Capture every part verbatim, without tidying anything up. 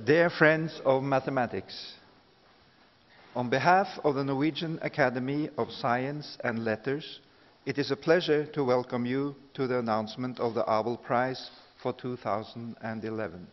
Dear friends of mathematics, on behalf of the Norwegian Academy of Science and Letters, it is a pleasure to welcome you to the announcement of the Abel Prize for two thousand eleven.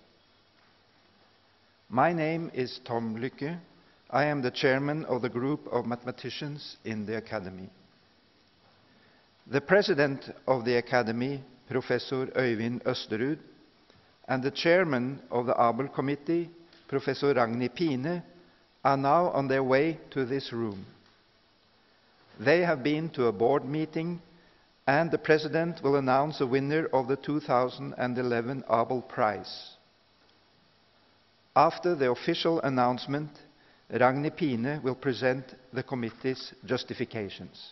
My name is Tom Lyche. I am the chairman of the group of mathematicians in the Academy. The president of the Academy, Professor Øyvind Østerud, and the chairman of the Abel Committee, Professor Ragni Piene, are now on their way to this room. They have been to a board meeting, and the president will announce a winner of the two thousand eleven Abel Prize. After the official announcement, Ragni Piene will present the committee's justifications.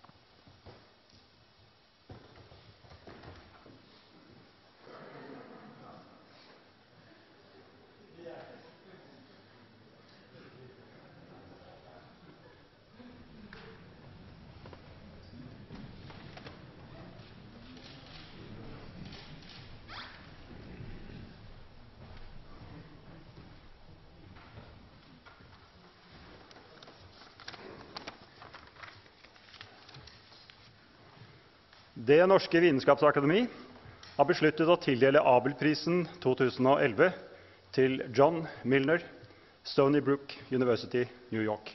Det norske vitenskapsakademi har besluttet å tildele Abelprisen twenty eleven til John Milnor, Stony Brook University, New York.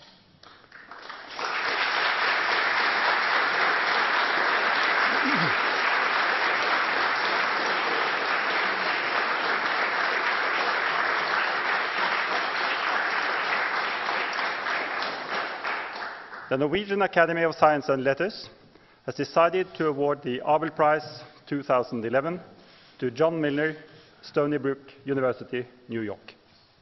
The Norwegian Academy of Science and Letters has decided to award the Abel Prize two thousand eleven to John Milnor, Stony Brook University, New York.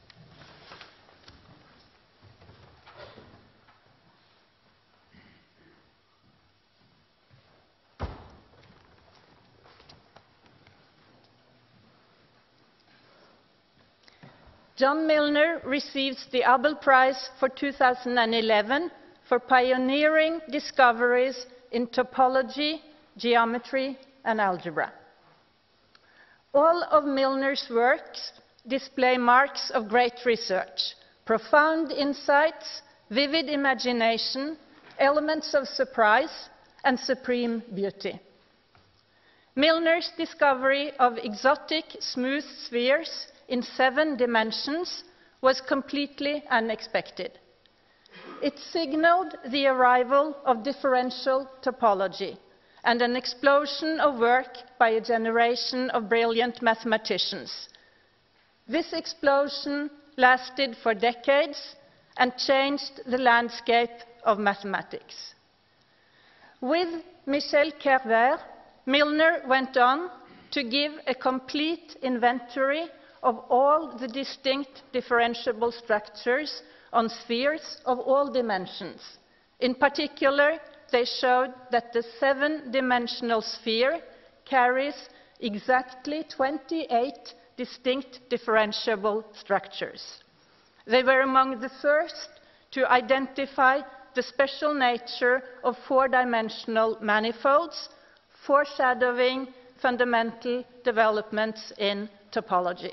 John Milnor receives the Abel Prize for two thousand eleven for pioneering discoveries in topology, geometry, and algebra. All of Milnor's works display marks of great research, profound insights, vivid imagination, elements of surprise, and supreme beauty. Milnor's discovery of exotic smooth spheres in seven dimensions was completely unexpected. It signaled the arrival of differential topology and an explosion of work by a generation of brilliant mathematicians. This explosion lasted for decades and changed the landscape of mathematics. With Michel Kerver, Milnor went on to give a complete inventory of all the distinct differentiable structures on spheres of all dimensions. In particular, they showed that the seven-dimensional sphere carries exactly twenty-eight distinct differentiable structures. They were among the first to identify the special nature of four-dimensional manifolds, foreshadowing fundamental developments in topology.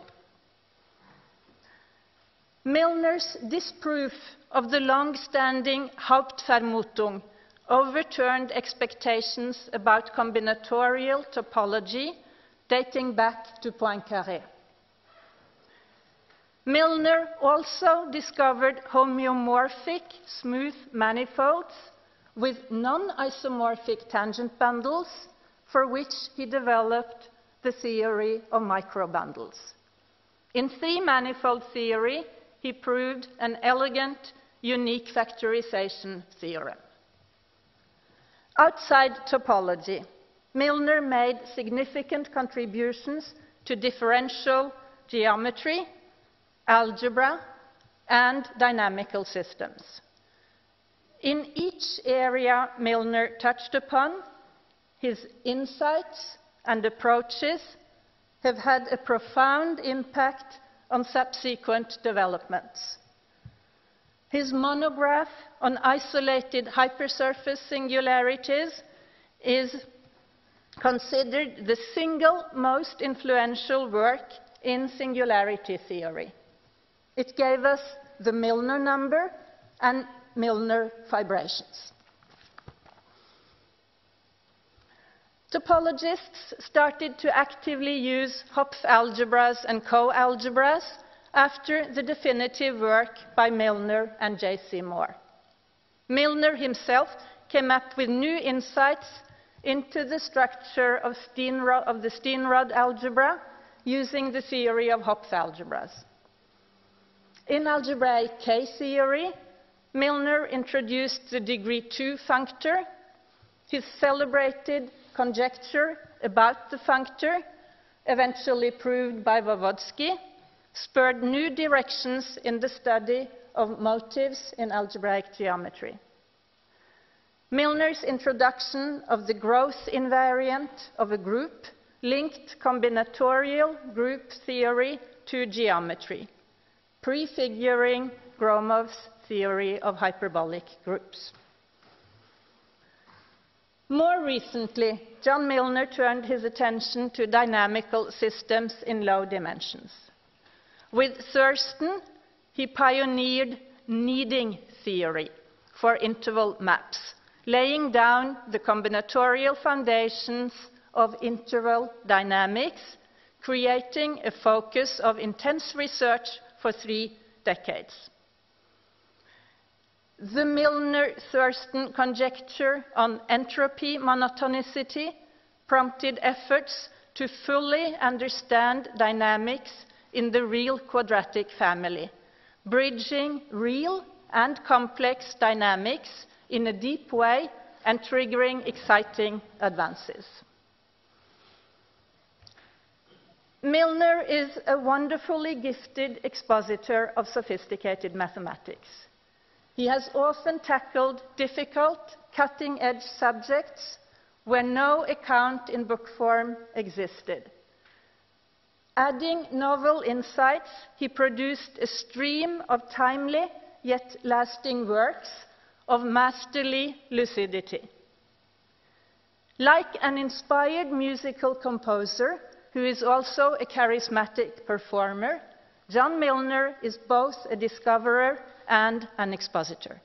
Milnor's disproof of the long-standing Hauptvermutung overturned expectations about combinatorial topology dating back to Poincaré. Milnor also discovered homeomorphic smooth manifolds with non-isomorphic tangent bundles, for which he developed the theory of microbundles. In three-manifold theory, he proved an elegant, unique factorization theorem. Outside topology, Milnor made significant contributions to differential geometry, algebra, and dynamical systems. In each area Milnor touched upon, his insights and approaches have had a profound impact on subsequent developments. His monograph on isolated hypersurface singularities is considered the single most influential work in singularity theory. It gave us the Milnor number and Milnor fibrations. Topologists started to actively use Hopf algebras and co-algebras after the definitive work by Milnor and J C Moore. Milnor himself came up with new insights into the structure of, Steenrod, of the Steenrod algebra using the theory of Hopf algebras. In algebraic K-theory, Milnor introduced the degree two functor. His celebrated conjecture about the functor, eventually proved by Voevodsky, spurred new directions in the study of motives in algebraic geometry. Milnor's introduction of the growth invariant of a group linked combinatorial group theory to geometry, prefiguring Gromov's theory of hyperbolic groups. More recently, John Milnor turned his attention to dynamical systems in low dimensions. With Thurston, he pioneered kneading theory for interval maps, laying down the combinatorial foundations of interval dynamics, creating a focus of intense research for three decades. The Milnor-Thurston conjecture on entropy monotonicity prompted efforts to fully understand dynamics in the real quadratic family, bridging real and complex dynamics in a deep way and triggering exciting advances. Milnor is a wonderfully gifted expositor of sophisticated mathematics. He has often tackled difficult, cutting-edge subjects where no account in book form existed. Adding novel insights, he produced a stream of timely yet lasting works of masterly lucidity. Like an inspired musical composer who is also a charismatic performer, John Milnor is both a discoverer and an expositor.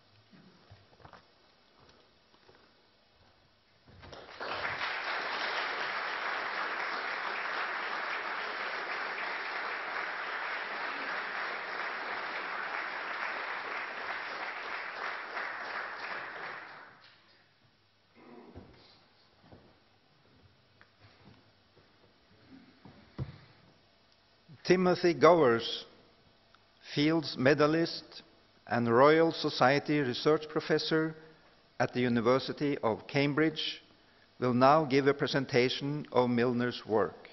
Timothy Gowers, Fields Medalist and Royal Society Research Professor at the University of Cambridge, will now give a presentation of Milnor's work.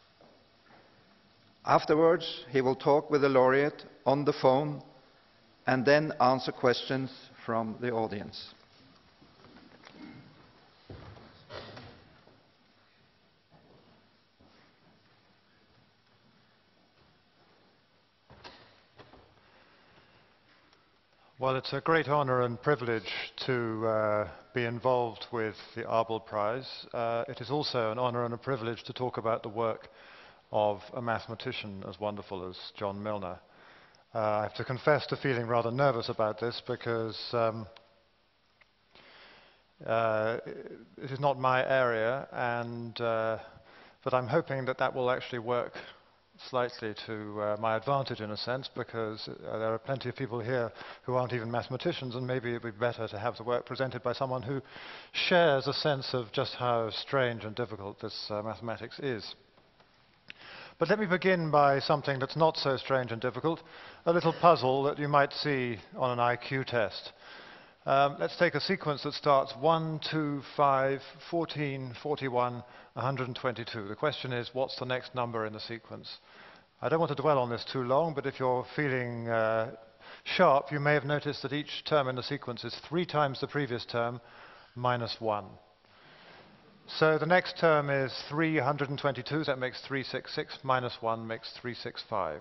Afterwards, he will talk with the laureate on the phone and then answer questions from the audience. Well, it's a great honor and privilege to uh, be involved with the Abel Prize. Uh, it is also an honor and a privilege to talk about the work of a mathematician as wonderful as John Milnor. Uh, I have to confess to feeling rather nervous about this because um, uh, it is not my area, and uh, but I'm hoping that that will actually work slightly to uh, my advantage in a sense, because uh, there are plenty of people here who aren't even mathematicians, and maybe it would be better to have the work presented by someone who shares a sense of just how strange and difficult this uh, mathematics is. But let me begin by something that's not so strange and difficult, a little puzzle that you might see on an I Q test. Um, let's take a sequence that starts one, two, five, fourteen, forty-one, one hundred twenty-two. The question is, what's the next number in the sequence? I don't want to dwell on this too long, but if you're feeling uh, sharp, you may have noticed that each term in the sequence is three times the previous term minus one. So the next term is three hundred twenty-two, that makes three hundred sixty-six, minus one makes three hundred sixty-five.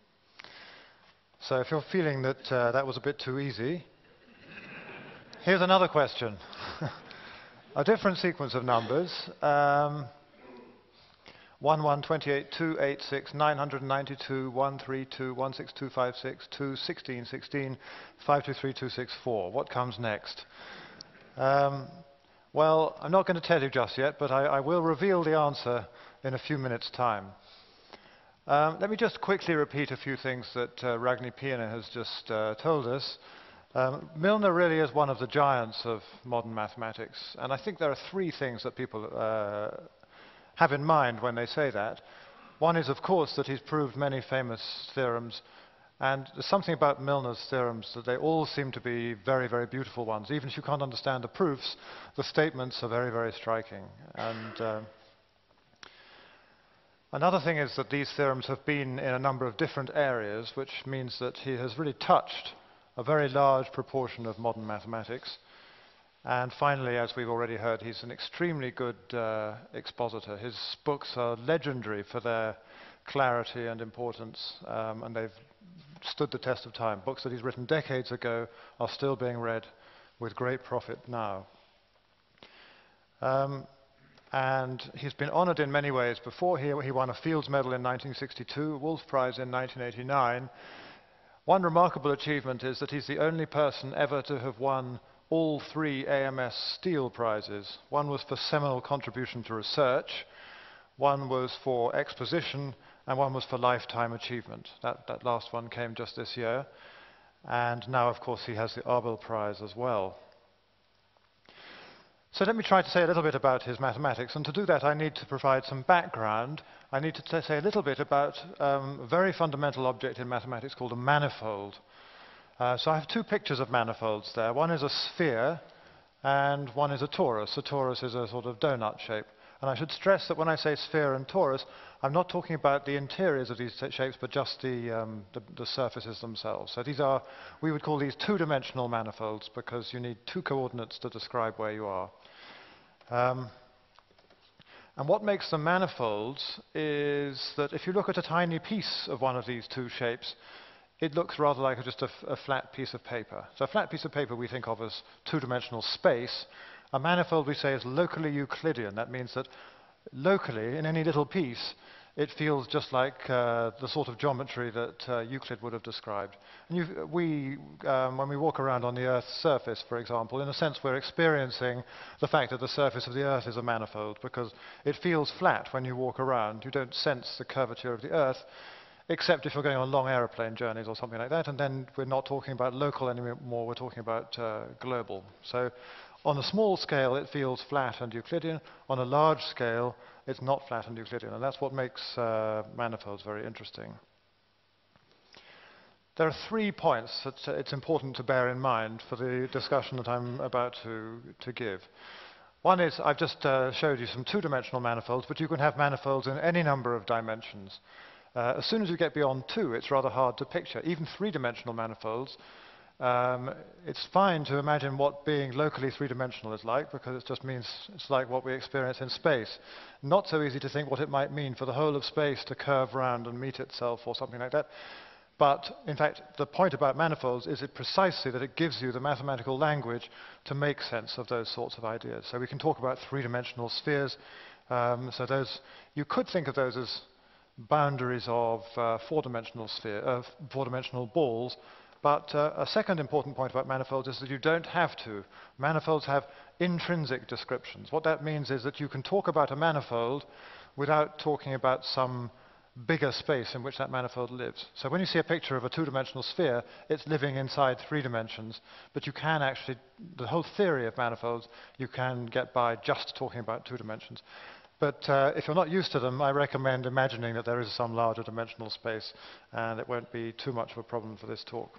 So if you're feeling that uh, that was a bit too easy, here's another question. A different sequence of numbers. Um, one one twenty-eight two eighty-six nine ninety-two one thirty-two one six two five six two sixteen sixteen five two three two six four. What comes next? Um, well, I'm not going to tell you just yet, but I, I will reveal the answer in a few minutes' time. Um, let me just quickly repeat a few things that uh, Ragni Piene has just uh, told us. Um, Milnor really is one of the giants of modern mathematics, and I think there are three things that people uh, have in mind when they say that. One is, of course, that he's proved many famous theorems, and there's something about Milnor's theorems that they all seem to be very, very beautiful ones. Even if you can't understand the proofs, the statements are very, very striking. And uh, another thing is that these theorems have been in a number of different areas, which means that he has really touched a very large proportion of modern mathematics. And finally, as we've already heard, he's an extremely good uh, expositor. His books are legendary for their clarity and importance, um, and they've stood the test of time. Books that he's written decades ago are still being read with great profit now. Um, And he's been honored in many ways. Before he, he won a Fields Medal in nineteen sixty-two, Wolf Prize in nineteen eighty-nine. One remarkable achievement is that he's the only person ever to have won all three A M S Steele Prizes. One was for seminal contribution to research, one was for exposition, and one was for lifetime achievement. That, that last one came just this year. And now, of course, he has the Abel Prize as well. So let me try to say a little bit about his mathematics, and to do that I need to provide some background. I need to say a little bit about um, a very fundamental object in mathematics called a manifold. Uh, so I have two pictures of manifolds there. One is a sphere and one is a torus. A torus is a sort of donut shape. And I should stress that when I say sphere and torus, I'm not talking about the interiors of these shapes, but just the, um, the, the surfaces themselves. So these are, we would call these two-dimensional manifolds because you need two coordinates to describe where you are. Um, and what makes them manifolds is that if you look at a tiny piece of one of these two shapes, it looks rather like just a, a flat piece of paper. So a flat piece of paper we think of as two-dimensional space. A manifold we say is locally Euclidean. That means that locally, in any little piece, it feels just like uh, the sort of geometry that uh, Euclid would have described. And you've, we, um, when we walk around on the Earth's surface, for example, in a sense we're experiencing the fact that the surface of the Earth is a manifold because it feels flat when you walk around. You don't sense the curvature of the Earth, except if you're going on long aeroplane journeys or something like that, and then we're not talking about local anymore, we're talking about uh, global. So on a small scale, it feels flat and Euclidean. On a large scale, it's not flat and Euclidean, and that's what makes uh, manifolds very interesting. There are three points that uh, it's important to bear in mind for the discussion that I'm about to, to give. One is, I've just uh, showed you some two-dimensional manifolds, but you can have manifolds in any number of dimensions. Uh, as soon as you get beyond two, it's rather hard to picture. Even three-dimensional manifolds, um, it's fine to imagine what being locally three-dimensional is like, because it just means it's like what we experience in space. Not so easy to think what it might mean for the whole of space to curve round and meet itself or something like that. But, in fact, the point about manifolds is it precisely that it gives you the mathematical language to make sense of those sorts of ideas. So we can talk about three-dimensional spheres. Um, so those, you could think of those as boundaries of uh, four-dimensional sphere, uh, four-dimensional balls. But uh, a second important point about manifolds is that you don't have to. Manifolds have intrinsic descriptions. What that means is that you can talk about a manifold without talking about some bigger space in which that manifold lives. So when you see a picture of a two-dimensional sphere, it's living inside three dimensions. But you can actually, the whole theory of manifolds, you can get by just talking about two dimensions. But uh, if you're not used to them, I recommend imagining that there is some larger dimensional space, and it won't be too much of a problem for this talk.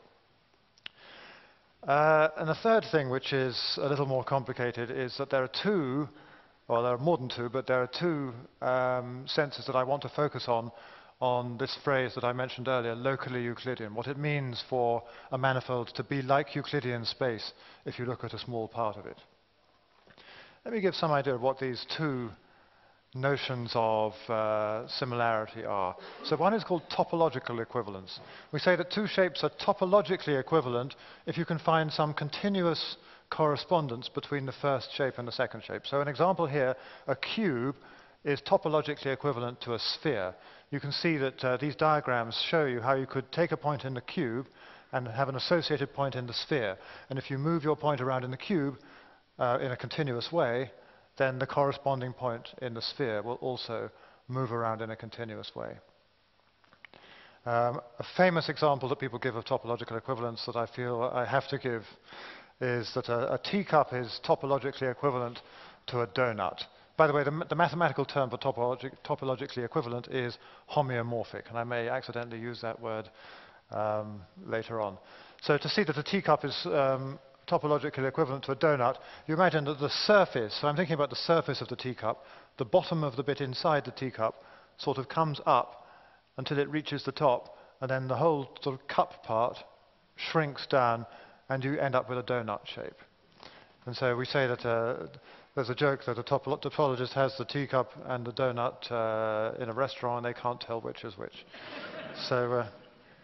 Uh, and the third thing, which is a little more complicated, is that there are two, well, there are more than two, but there are two um, senses that I want to focus on, on this phrase that I mentioned earlier, locally Euclidean, what it means for a manifold to be like Euclidean space if you look at a small part of it. Let me give some idea of what these two notions of uh, similarity are. So one is called topological equivalence. We say that two shapes are topologically equivalent if you can find some continuous correspondence between the first shape and the second shape. So an example here, a cube is topologically equivalent to a sphere. You can see that uh, these diagrams show you how you could take a point in the cube and have an associated point in the sphere. And if you move your point around in the cube uh, in a continuous way, then the corresponding point in the sphere will also move around in a continuous way. Um, a famous example that people give of topological equivalence that I feel I have to give is that a, a teacup is topologically equivalent to a donut. By the way, the, the mathematical term for topologi topologically equivalent is homeomorphic, and I may accidentally use that word um, later on. So to see that a teacup is um, topologically equivalent to a donut, you imagine that the surface, so I'm thinking about the surface of the teacup, the bottom of the bit inside the teacup sort of comes up until it reaches the top, and then the whole sort of cup part shrinks down, and you end up with a donut shape. And so we say that uh, there's a joke that a topo topologist has the teacup and the donut uh, in a restaurant, and they can't tell which is which. So uh,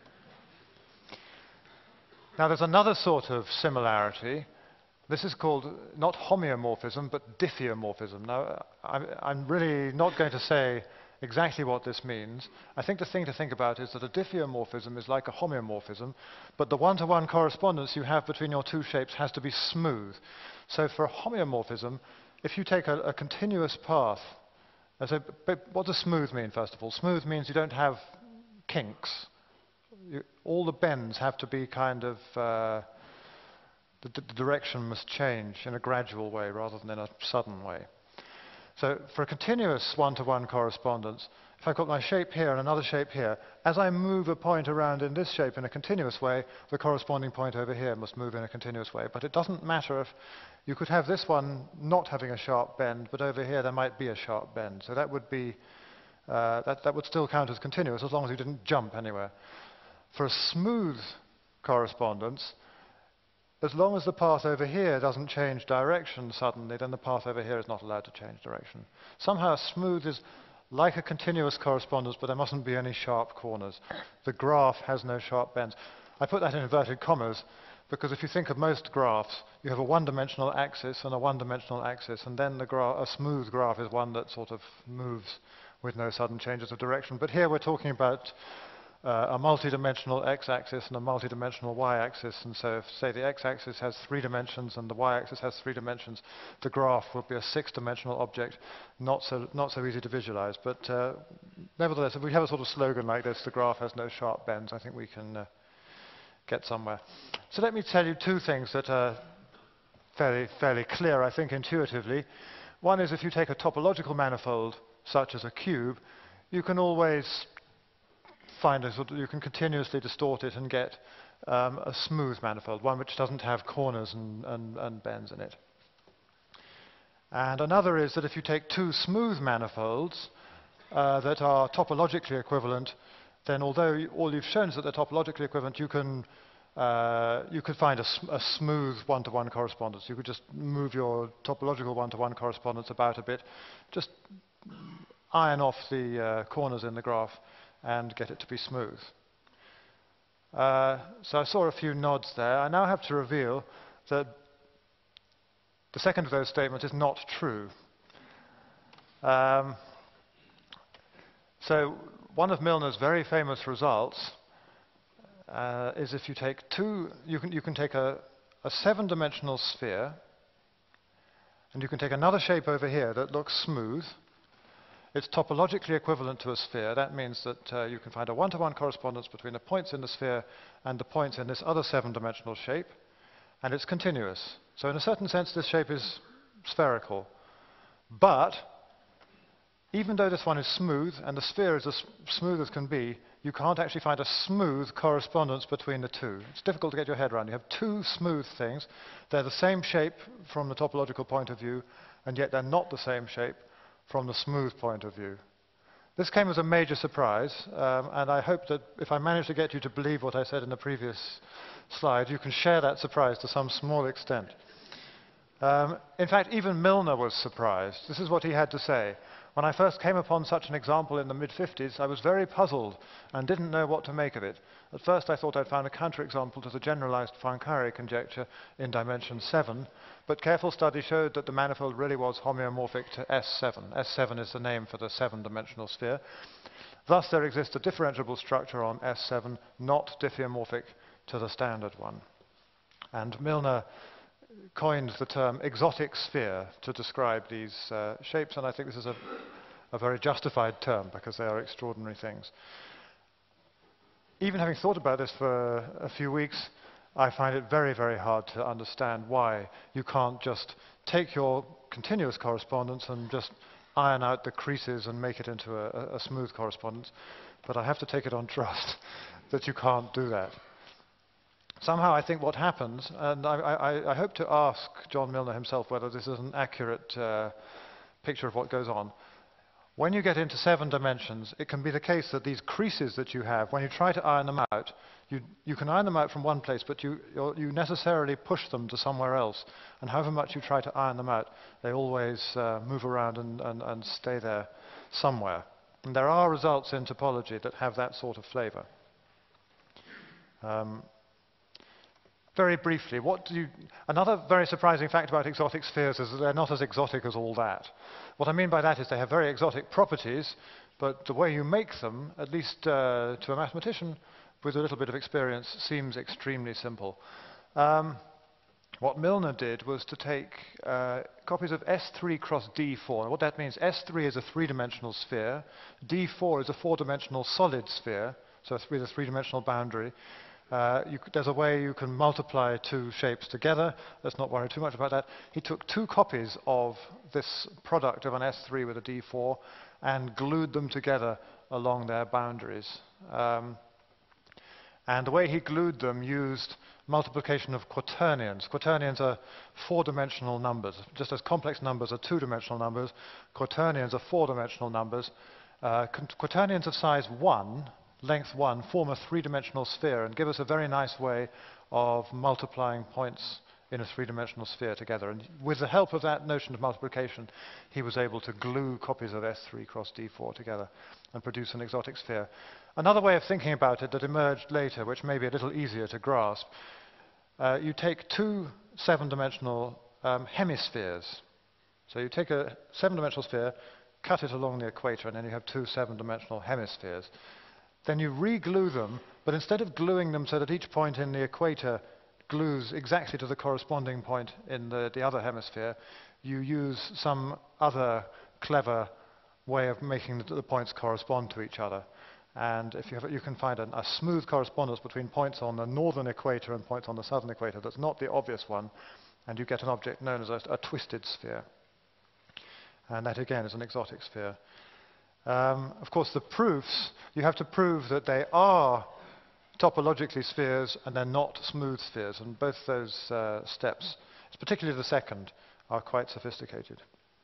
now there's another sort of similarity. This is called not homeomorphism, but diffeomorphism. Now, I'm, I'm really not going to say exactly what this means. I think the thing to think about is that a diffeomorphism is like a homeomorphism, but the one-to-one correspondence you have between your two shapes has to be smooth. So for a homeomorphism, if you take a, a continuous path, so, but what does smooth mean, first of all? Smooth means you don't have kinks. You, all the bends have to be kind of, uh, the, the direction must change in a gradual way rather than in a sudden way. So for a continuous one-to-one correspondence, if I've got my shape here and another shape here, as I move a point around in this shape in a continuous way, the corresponding point over here must move in a continuous way. But it doesn't matter if you could have this one not having a sharp bend, but over here there might be a sharp bend. So that would be, uh, that, that would still count as continuous as long as you didn't jump anywhere. For a smooth correspondence, as long as the path over here doesn't change direction suddenly, then the path over here is not allowed to change direction. Somehow smooth is like a continuous correspondence, but there mustn't be any sharp corners. The graph has no sharp bends. I put that in inverted commas because if you think of most graphs, you have a one-dimensional axis and a one-dimensional axis, and then the gra a smooth graph is one that sort of moves with no sudden changes of direction. But here we're talking about Uh, a multi-dimensional x-axis and a multi-dimensional y-axis, and so if, say, the x-axis has three dimensions and the y-axis has three dimensions, the graph will be a six-dimensional object, not so, not so easy to visualize. But uh, nevertheless, if we have a sort of slogan like this, the graph has no sharp bends, I think we can uh, get somewhere. So let me tell you two things that are fairly, fairly clear, I think, intuitively. One is if you take a topological manifold, such as a cube, you can always find a sort of, you can continuously distort it and get um, a smooth manifold, one which doesn't have corners and, and, and bends in it. And another is that if you take two smooth manifolds uh, that are topologically equivalent, then although you, all you've shown is that they're topologically equivalent, you can uh, you could find a, a smooth one-to-one correspondence. You could just move your topological one-to-one correspondence about a bit, just iron off the uh, corners in the graph and get it to be smooth. Uh, so I saw a few nods there. I now have to reveal that the second of those statements is not true. Um, so one of Milnor's very famous results uh, is if you take two, you can, you can take a, a seven-dimensional sphere, and you can take another shape over here that looks smooth. It's topologically equivalent to a sphere. That means that uh, you can find a one-to-one correspondence between the points in the sphere and the points in this other seven-dimensional shape, and it's continuous. So in a certain sense, this shape is spherical. But even though this one is smooth, and the sphere is as smooth as can be, you can't actually find a smooth correspondence between the two. It's difficult to get your head around. You have two smooth things. They're the same shape from the topological point of view, and yet they're not the same shape from the smooth point of view. This came as a major surprise, um, and I hope that if I manage to get you to believe what I said in the previous slide, you can share that surprise to some small extent. Um, in fact, even Milnor was surprised. This is what he had to say. When I first came upon such an example in the mid fifties, I was very puzzled and didn't know what to make of it. At first I thought I'd found a counterexample to the generalized Poincaré conjecture in dimension seven, but careful study showed that the manifold really was homeomorphic to S seven. S seven is the name for the seven-dimensional sphere. Thus there exists a differentiable structure on S seven, not diffeomorphic to the standard one. And Milnor coined the term exotic sphere to describe these uh, shapes, and I think this is a, a very justified term because they are extraordinary things. Even having thought about this for a few weeks, I find it very, very hard to understand why you can't just take your continuous correspondence and just iron out the creases and make it into a, a smooth correspondence, but I have to take it on trust that you can't do that. Somehow I think what happens, and I, I, I hope to ask John Milnor himself whether this is an accurate uh, picture of what goes on. When you get into seven dimensions, it can be the case that these creases that you have, when you try to iron them out, you, you can iron them out from one place, but you, you necessarily push them to somewhere else. And however much you try to iron them out, they always uh, move around and, and, and stay there somewhere. And there are results in topology that have that sort of flavor. Um, Very briefly, what do you, another very surprising fact about exotic spheres is that they're not as exotic as all that. What I mean by that is they have very exotic properties, but the way you make them, at least uh, to a mathematician with a little bit of experience, seems extremely simple. Um, what Milnor did was to take uh, copies of S three cross D four. What that means, S three is a three-dimensional sphere, D four is a four-dimensional solid sphere, so with a three-dimensional boundary. Uh, you, there's a way you can multiply two shapes together. Let's not worry too much about that. He took two copies of this product of an S three with a D four and glued them together along their boundaries. Um, and the way he glued them used multiplication of quaternions. Quaternions are four-dimensional numbers. Just as complex numbers are two-dimensional numbers, quaternions are four-dimensional numbers. Uh, quaternions of size one, length one, form a three-dimensional sphere and give us a very nice way of multiplying points in a three-dimensional sphere together. And with the help of that notion of multiplication, he was able to glue copies of S three cross D four together and produce an exotic sphere. Another way of thinking about it that emerged later, which may be a little easier to grasp, uh, you take two seven-dimensional um, hemispheres. So you take a seven-dimensional sphere, cut it along the equator, and then you have two seven-dimensional hemispheres. Then you re-glue them, but instead of gluing them so that each point in the equator glues exactly to the corresponding point in the, the other hemisphere, you use some other clever way of making the, the points correspond to each other. And if you, have, you can find an, a smooth correspondence between points on the northern equator and points on the southern equator that's not the obvious one, and you get an object known as a, a twisted sphere. And that again is an exotic sphere. Um, of course, the proofs, you have to prove that they are topologically spheres and they're not smooth spheres. And both those uh, steps, particularly the second, are quite sophisticated.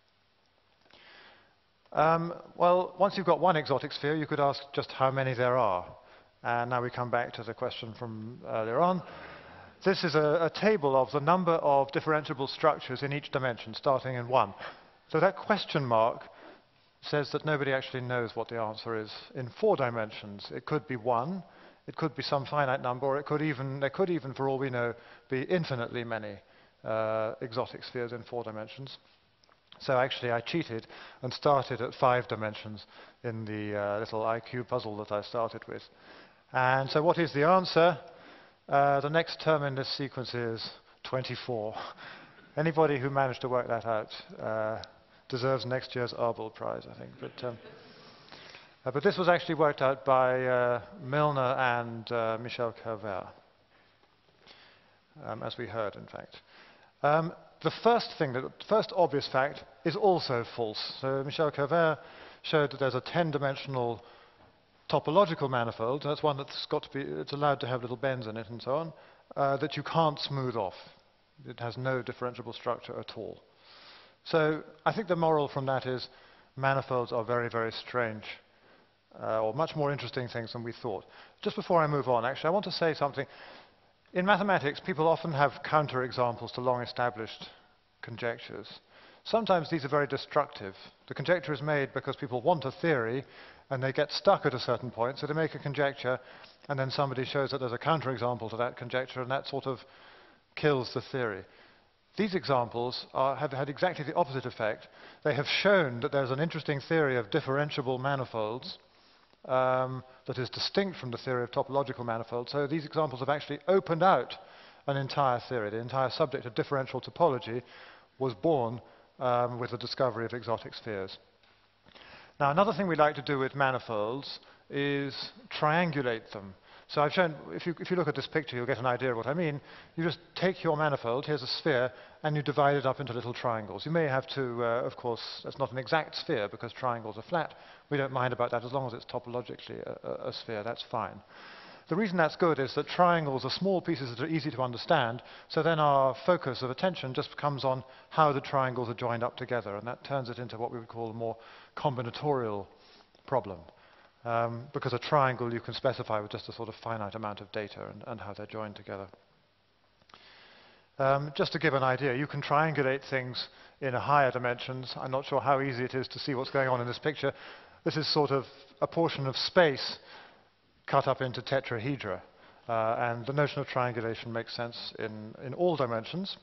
Um, well, once you've got one exotic sphere, you could ask just how many there are. And now we come back to the question from earlier on. This is a, a table of the number of differentiable structures in each dimension, starting in one. So that question mark says that nobody actually knows what the answer is in four dimensions. It could be one, it could be some finite number, or it could even, there could even, for all we know, be infinitely many uh, exotic spheres in four dimensions. So actually I cheated and started at five dimensions in the uh, little I Q puzzle that I started with. And so what is the answer? Uh, the next term in this sequence is twenty-four. Anybody who managed to work that out uh, deserves next year's Abel prize, I think. But, um, uh, but this was actually worked out by uh, Milnor and uh, Michel Gowers, um, as we heard, in fact. Um, the first thing, that, the first obvious fact is also false. So Michel Gowers showed that there's a ten-dimensional topological manifold. That's one that's got to be, it's allowed to have little bends in it and so on, uh, that you can't smooth off. It has no differentiable structure at all. So I think the moral from that is manifolds are very, very strange, uh, or much more interesting things than we thought. Just before I move on, actually, I want to say something. In mathematics, people often have counter-examples to long-established conjectures. sometimes these are very destructive. The conjecture is made because people want a theory, and they get stuck at a certain point, so they make a conjecture, and then somebody shows that there's a counterexample to that conjecture, and that sort of kills the theory. These examples are, have had exactly the opposite effect. They have shown that there's an interesting theory of differentiable manifolds um, that is distinct from the theory of topological manifolds. So these examples have actually opened out an entire theory. The entire subject of differential topology was born um, with the discovery of exotic spheres. Now, another thing we like to do with manifolds is triangulate them. So I've shown, if you, if you look at this picture, you'll get an idea of what I mean. You just take your manifold, here's a sphere, and you divide it up into little triangles. You may have to, uh, of course, that's not an exact sphere because triangles are flat. We don't mind about that as long as it's topologically a, a, a sphere, that's fine. The reason that's good is that triangles are small pieces that are easy to understand, so then our focus of attention just becomes on how the triangles are joined up together, and that turns it into what we would call a more combinatorial problem. Um, because a triangle you can specify with just a sort of finite amount of data and, and how they're joined together. Um, just to give an idea, you can triangulate things in a higher dimensions. I'm not sure how easy it is to see what's going on in this picture. This is sort of a portion of space cut up into tetrahedra. Uh, and the notion of triangulation makes sense in, in all dimensions.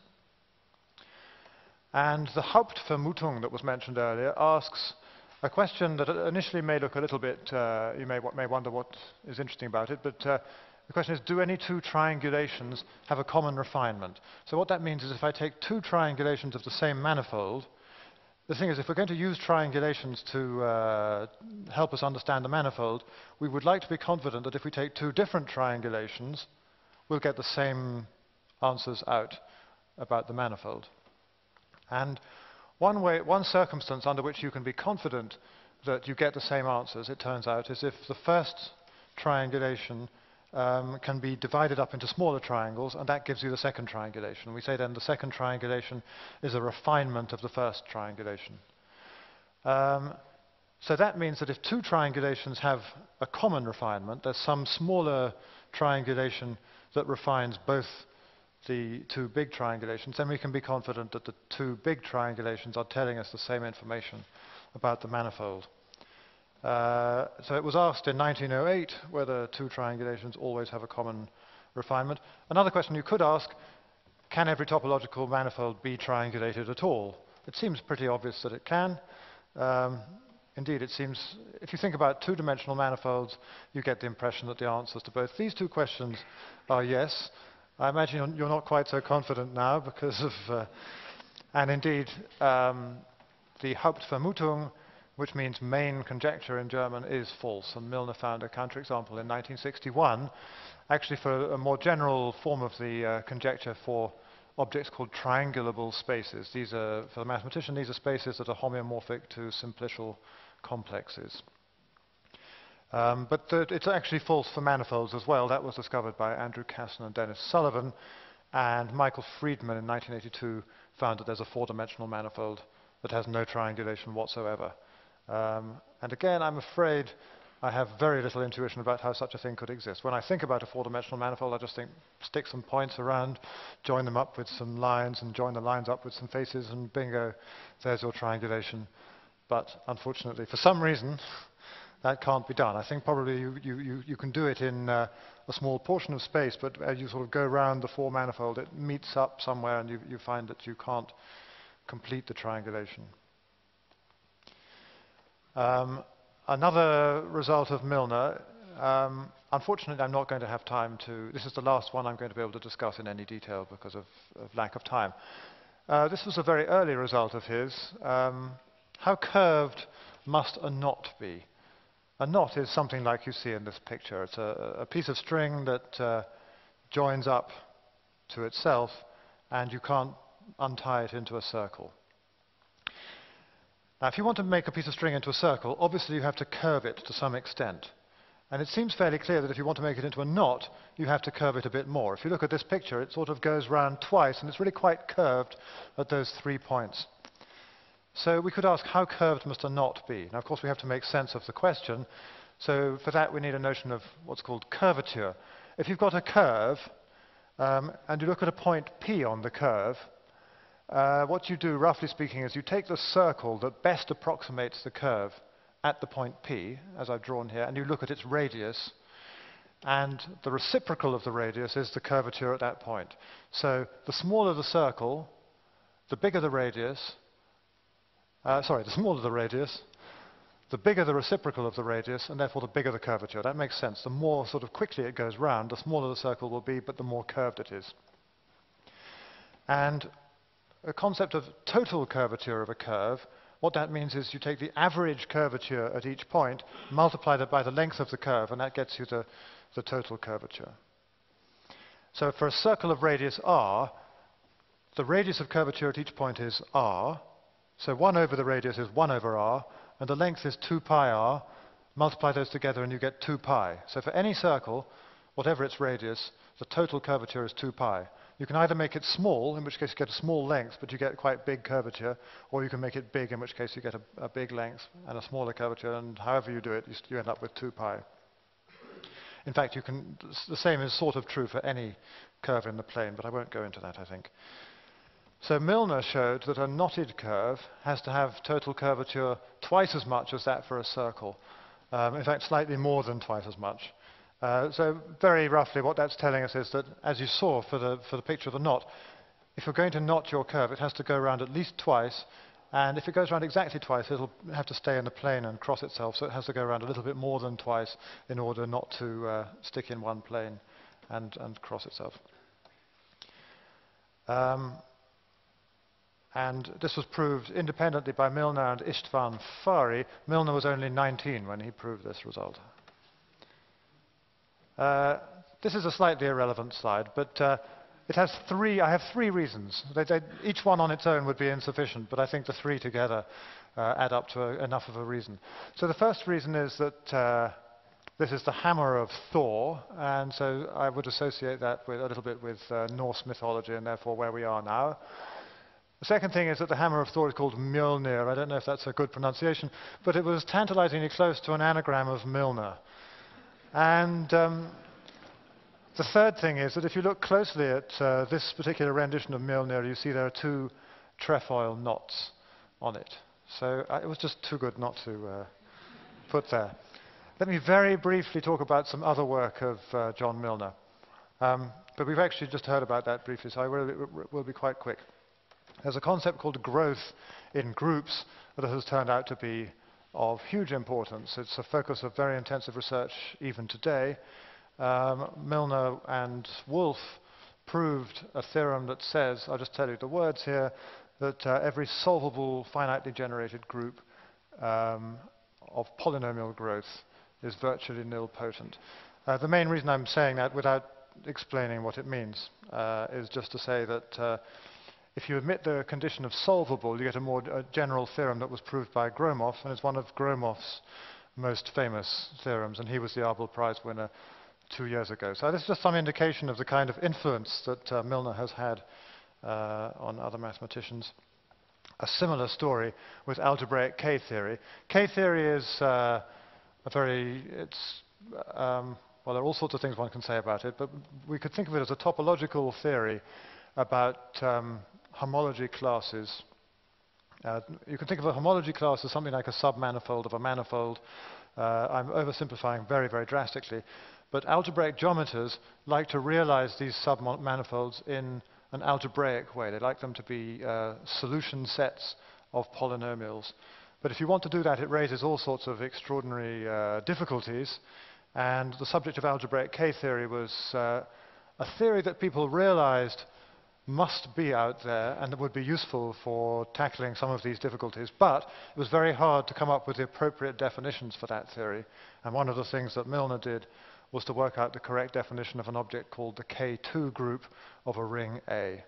And the Hauptvermutung that was mentioned earlier asks a question that initially may look a little bit, uh, you may, may wonder what is interesting about it, but uh, the question is, do any two triangulations have a common refinement? So what that means is if I take two triangulations of the same manifold, the thing is, if we're going to use triangulations to uh, help us understand the manifold, we would like to be confident that if we take two different triangulations, we'll get the same answers out about the manifold. And One, way, one circumstance under which you can be confident that you get the same answers, it turns out, is if the first triangulation um, can be divided up into smaller triangles, and that gives you the second triangulation. We say then the second triangulation is a refinement of the first triangulation. Um, so that means that if two triangulations have a common refinement, there's some smaller triangulation that refines both the two big triangulations, then we can be confident that the two big triangulations are telling us the same information about the manifold. Uh, so it was asked in nineteen oh eight whether two triangulations always have a common refinement. Another question you could ask, can every topological manifold be triangulated at all? It seems pretty obvious that it can. Um, indeed, it seems, if you think about two-dimensional manifolds, you get the impression that the answers to both these two questions are yes. I imagine you're, you're not quite so confident now because of, uh, and indeed, um, the Hauptvermutung, which means main conjecture in German, is false. And Milnor found a counterexample in nineteen sixty-one, actually for a more general form of the uh, conjecture for objects called triangulable spaces. These are, for the mathematician, these are spaces that are homeomorphic to simplicial complexes. Um, but the, it's actually false for manifolds as well. That was discovered by Andrew Casson and Dennis Sullivan. And Michael Friedman in nineteen eighty-two found that there's a four-dimensional manifold that has no triangulation whatsoever. Um, and again, I'm afraid I have very little intuition about how such a thing could exist. When I think about a four-dimensional manifold, I just think, stick some points around, join them up with some lines, and join the lines up with some faces, and bingo, there's your triangulation. But unfortunately, for some reason, that can't be done. I think probably you, you, you, you can do it in uh, a small portion of space, but as you sort of go around the four manifold, it meets up somewhere and you, you find that you can't complete the triangulation. Um, another result of Milnor, um, unfortunately I'm not going to have time to, this is the last one I'm going to be able to discuss in any detail because of, of lack of time. Uh, this was a very early result of his. Um, how curved must a knot be? A knot is something like you see in this picture. It's a, a piece of string that uh, joins up to itself, and you can't untie it into a circle. Now, if you want to make a piece of string into a circle, obviously you have to curve it to some extent. And it seems fairly clear that if you want to make it into a knot, you have to curve it a bit more. If you look at this picture, it sort of goes round twice, and it's really quite curved at those three points. So we could ask, how curved must a knot be? Now, of course, we have to make sense of the question. So for that, we need a notion of what's called curvature. If you've got a curve, um, and you look at a point P on the curve, uh, what you do, roughly speaking, is you take the circle that best approximates the curve at the point P, as I've drawn here, and you look at its radius, and the reciprocal of the radius is the curvature at that point. So the smaller the circle, the bigger the radius, uh, sorry, the smaller the radius, the bigger the reciprocal of the radius, and therefore the bigger the curvature. That makes sense. The more sort of quickly it goes round, the smaller the circle will be, but the more curved it is. And the concept of total curvature of a curve, what that means is you take the average curvature at each point, multiply that by the length of the curve, and that gets you the, the total curvature. So for a circle of radius r, the radius of curvature at each point is r. So one over the radius is one over r, and the length is two pi r. Multiply those together and you get two pi. So for any circle, whatever its radius, the total curvature is two pi. You can either make it small, in which case you get a small length, but you get quite big curvature, or you can make it big, in which case you get a, a big length and a smaller curvature, and however you do it, you, you end up with two pi. In fact, you can, the same is sort of true for any curve in the plane, but I won't go into that, I think. So Milnor showed that a knotted curve has to have total curvature twice as much as that for a circle. Um, in fact, slightly more than twice as much. Uh, so very roughly what that's telling us is that, as you saw for the, for the picture of the knot, if you're going to knot your curve, it has to go around at least twice, and if it goes around exactly twice, it'll have to stay in the plane and cross itself, so it has to go around a little bit more than twice in order not to uh, stick in one plane and, and cross itself. Um, and this was proved independently by Milnor and István Fari. Milnor was only nineteen when he proved this result. Uh, this is a slightly irrelevant slide, but uh, it has three, I have three reasons. They, they, each one on its own would be insufficient, but I think the three together uh, add up to a, enough of a reason. So the first reason is that uh, this is the hammer of Thor, and so I would associate that with a little bit with uh, Norse mythology and therefore where we are now. The second thing is that the hammer of Thor is called Mjolnir. I don't know if that's a good pronunciation, but it was tantalizingly close to an anagram of Milnor. And um, the third thing is that if you look closely at uh, this particular rendition of Milnir, you see there are two trefoil knots on it. So uh, it was just too good not to uh, put there. Let me very briefly talk about some other work of uh, John Milnor. Um, but we've actually just heard about that briefly, so I will, will be quite quick. There's a concept called growth in groups that has turned out to be of huge importance. It's a focus of very intensive research even today. Um, Milnor and Wolff proved a theorem that says, I'll just tell you the words here, that uh, every solvable finitely generated group um, of polynomial growth is virtually nilpotent. Uh, the main reason I'm saying that without explaining what it means uh, is just to say that uh, if you admit the condition of solvable, you get a more a general theorem that was proved by Gromov, and it's one of Gromov's most famous theorems, and he was the Abel Prize winner two years ago. So this is just some indication of the kind of influence that uh, Milnor has had uh, on other mathematicians. A similar story with algebraic K-theory. K-theory is uh, a very, it's, um, well, there are all sorts of things one can say about it, but we could think of it as a topological theory about um, homology classes. Uh, you can think of a homology class as something like a submanifold of a manifold. Uh, I'm oversimplifying very, very drastically. But algebraic geometers like to realize these submanifolds in an algebraic way. They like them to be uh, solution sets of polynomials. But if you want to do that, it raises all sorts of extraordinary uh, difficulties. And the subject of algebraic K-theory was uh, a theory that people realized must be out there and that would be useful for tackling some of these difficulties, but it was very hard to come up with the appropriate definitions for that theory. And one of the things that Milnor did was to work out the correct definition of an object called the K two group of a ring A.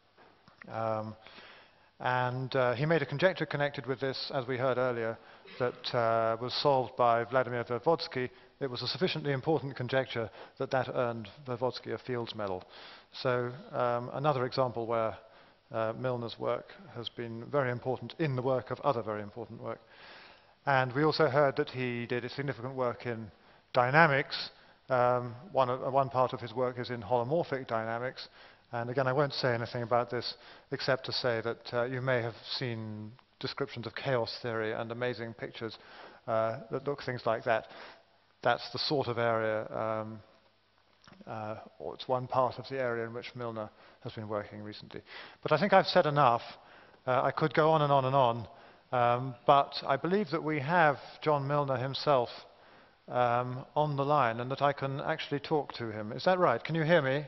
Um, and uh, he made a conjecture connected with this, as we heard earlier, that uh, was solved by Vladimir Vervodsky. It was a sufficiently important conjecture that that earned Vervodsky a Fields Medal. So um, another example where uh, Milnor's work has been very important in the work of other very important work. And we also heard that he did a significant work in dynamics. Um, one, of, uh, one part of his work is in holomorphic dynamics, And again, I won't say anything about this except to say that uh, you may have seen descriptions of chaos theory and amazing pictures uh, that look things like that. That's the sort of area, um, uh, or it's one part of the area in which Milnor has been working recently. But I think I've said enough. Uh, I could go on and on and on, um, but I believe that we have John Milnor himself um, on the line and that I can actually talk to him. Is that right? Can you hear me?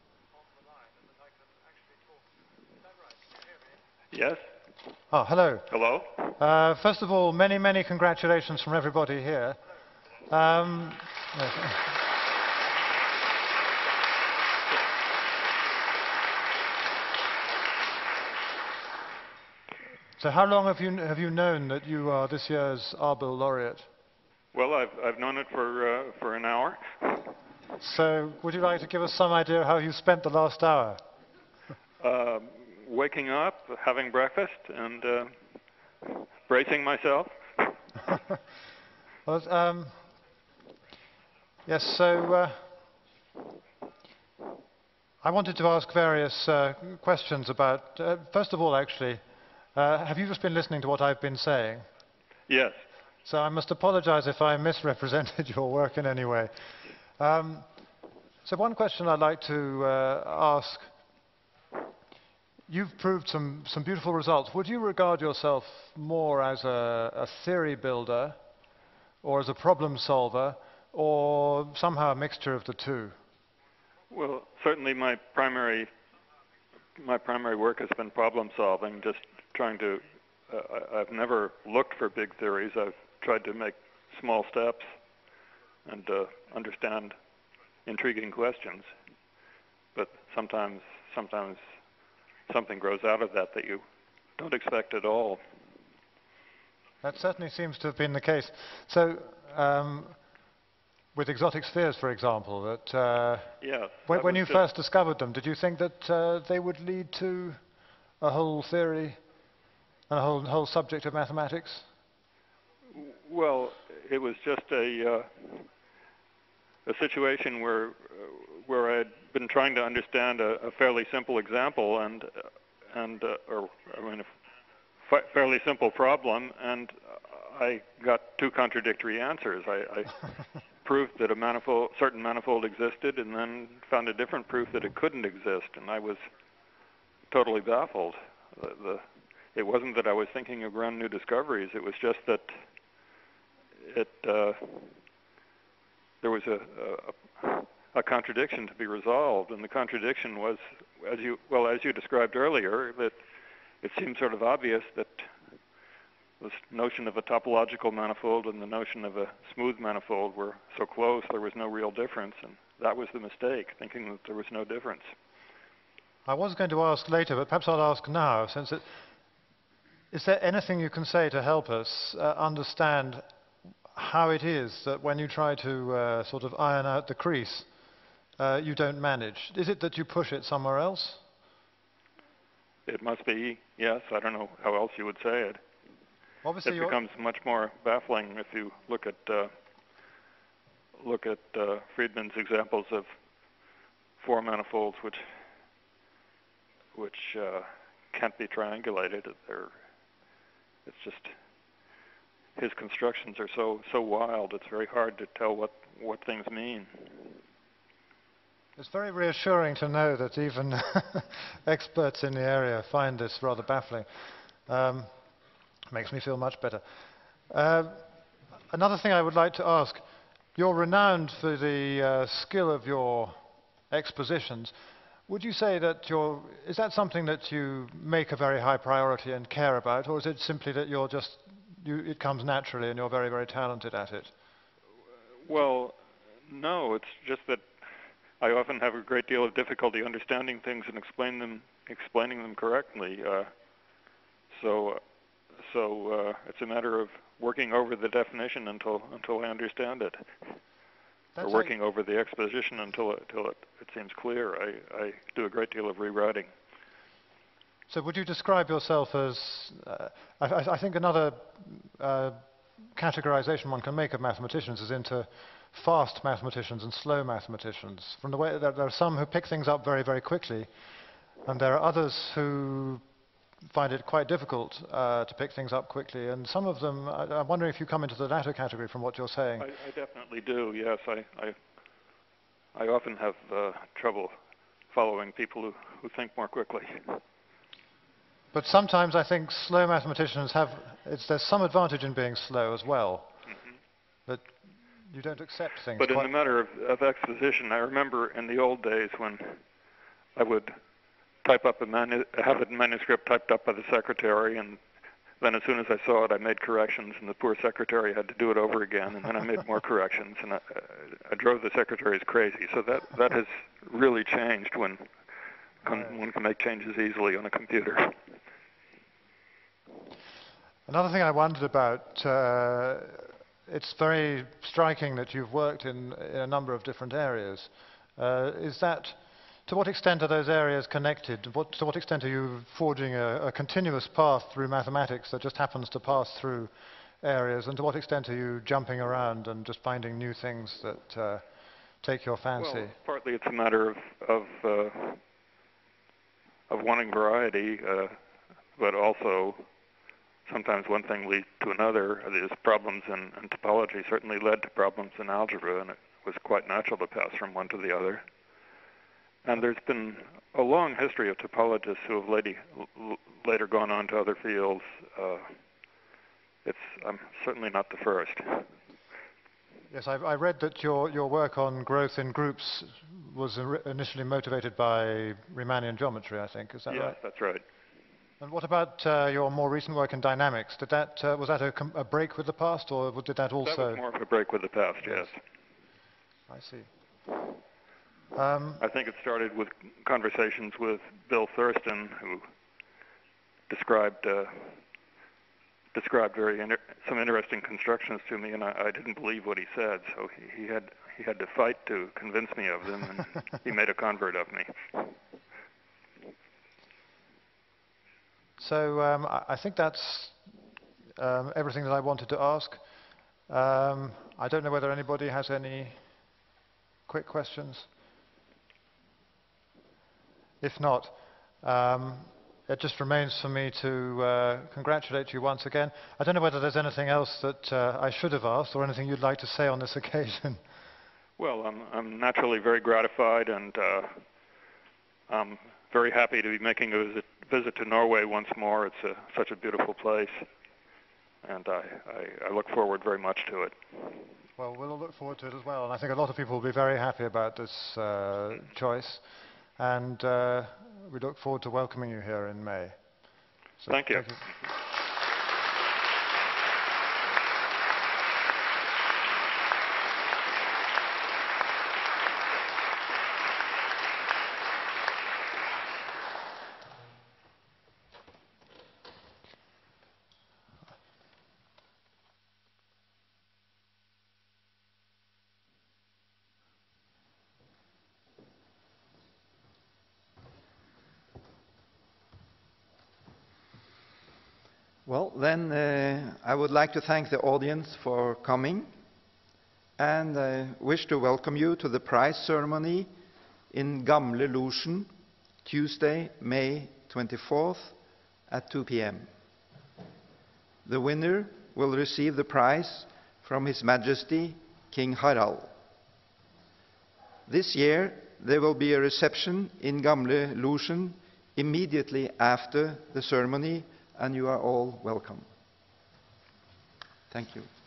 Yes. Oh, hello. Hello. Uh, first of all, many, many congratulations from everybody here. Um, yes. So how long have you, have you known that you are this year's Abel laureate? Well, I've, I've known it for, uh, for an hour. So would you like to give us some idea how you spent the last hour? Uh, waking up, having breakfast, and uh, bracing myself. Well, um, yes, so uh, I wanted to ask various uh, questions about, uh, first of all, actually, uh, have you just been listening to what I've been saying? Yes. So I must apologize if I misrepresented your work in any way. Um, so one question I'd like to uh, ask, you've proved some, some beautiful results. Would you regard yourself more as a, a theory builder, or as a problem solver, or somehow a mixture of the two? Well, certainly my primary, my primary work has been problem solving, just trying to, uh, I've never looked for big theories. I've tried to make small steps and uh, understand intriguing questions. But sometimes, sometimes something grows out of that that you don't expect at all. That certainly seems to have been the case. So, um, with exotic spheres, for example, that uh, yeah, when, that when you just first discovered them, did you think that uh, they would lead to a whole theory and a whole, whole subject of mathematics? Well, it was just a uh, a situation where uh, where I had been trying to understand a, a fairly simple example and and uh, or I mean a fa fairly simple problem, and I got two contradictory answers. I, I proved that a manifold, certain manifold existed, and then found a different proof that it couldn't exist, and I was totally baffled. The, the, it wasn't that I was thinking of brand new discoveries. It was just that it uh, there was a, a, a contradiction to be resolved, and the contradiction was, as you well as you described earlier, that it seemed sort of obvious that this notion of a topological manifold and the notion of a smooth manifold were so close there was no real difference, and that was the mistake, thinking that there was no difference. I was going to ask later, but perhaps I'll ask now, since it, is there anything you can say to help us uh, understand how it is that when you try to uh, sort of iron out the crease, uh, you don't manage? Is it that you push it somewhere else? It must be, yes. I don't know how else you would say it. Obviously, it becomes much more baffling if you look at uh, look at uh, Friedman's examples of four manifolds, which which uh, can't be triangulated. They're, it's just his constructions are so so wild. It's very hard to tell what what things mean. It's very reassuring to know that even experts in the area find this rather baffling. Um, makes me feel much better. Uh, another thing I would like to ask, you're renowned for the uh, skill of your expositions. Would you say that you're, is that something that you make a very high priority and care about, or is it simply that you're just, you, it comes naturally and you're very, very talented at it? Well, no, it's just that I often have a great deal of difficulty understanding things and explain them, explaining them correctly. Uh, so, so uh, it's a matter of working over the definition until until I understand it, That's or working over the exposition until it, until it, it seems clear. I, I do a great deal of rewriting. So, would you describe yourself as? Uh, I, I think another uh, categorization one can make of mathematicians is into fast mathematicians and slow mathematicians. From the way that there are some who pick things up very, very quickly, and there are others who find it quite difficult uh, to pick things up quickly. And some of them, I, I'm wondering if you come into the latter category from what you're saying. I, I definitely do. Yes, I I, I often have uh, trouble following people who, who think more quickly. But sometimes I think slow mathematicians have, it's, there's some advantage in being slow as well. Mm-hmm. That you don't accept things. But in the matter of, of exposition, I remember in the old days when I would type up a manu have a manuscript typed up by the secretary, and then as soon as I saw it, I made corrections, and the poor secretary had to do it over again, and then I made more corrections, and I, I drove the secretaries crazy. So that that has really changed when con one can make changes easily on a computer. Another thing I wondered about, uh, it's very striking that you've worked in, in a number of different areas. Uh, is that, to what extent are those areas connected? What, to what extent are you forging a, a continuous path through mathematics that just happens to pass through areas? And to what extent are you jumping around and just finding new things that uh, take your fancy? Well, partly it's a matter of, of, uh, of wanting variety, uh, but also sometimes one thing leads to another. These problems in, in topology certainly led to problems in algebra, and it was quite natural to pass from one to the other. And there's been a long history of topologists who have lady, later gone on to other fields. Uh, it's I'm certainly not the first. Yes, I, I read that your, your work on growth in groups was initially motivated by Riemannian geometry, I think. Is that yes, right? Yes, that's right. And what about uh, your more recent work in dynamics? Did that, uh, was that a, a break with the past, or did that also... That was more of a break with the past, yes. I see. Um, I think it started with conversations with Bill Thurston, who described uh, described very inter some interesting constructions to me, and I, I didn't believe what he said, so he, he had he had to fight to convince me of them, and he made a convert of me. So um, I, I think that's um, everything that I wanted to ask. Um, I don't know whether anybody has any quick questions. If not, um, it just remains for me to uh, congratulate you once again. I don't know whether there's anything else that uh, I should have asked or anything you'd like to say on this occasion. Well, I'm, I'm naturally very gratified, and uh, I'm very happy to be making a visit, visit to Norway once more. It's a, such a beautiful place, and I, I, I look forward very much to it. Well, we'll look forward to it as well, and I think a lot of people will be very happy about this uh, choice. And uh, we look forward to welcoming you here in May. So thank you. Thank you. Well, then uh, I would like to thank the audience for coming, and I wish to welcome you to the prize ceremony in Gamle Losjen, Tuesday, May twenty-fourth at two p m The winner will receive the prize from His Majesty King Harald. This year there will be a reception in Gamle Losjen immediately after the ceremony, and you are all welcome. Thank you.